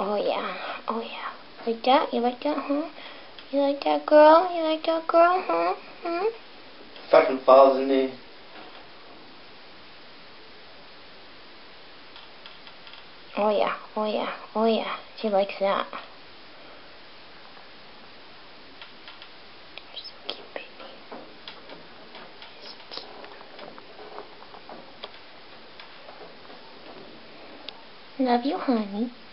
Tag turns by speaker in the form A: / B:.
A: Oh yeah. Oh yeah. Like that? You like that, huh? You like that, girl? You like that, girl, huh? Hmm?
B: Fucking falls in there.
A: Oh yeah. Oh yeah. Oh yeah. She likes that. You're so cute, baby. You're so cute. Love you, honey.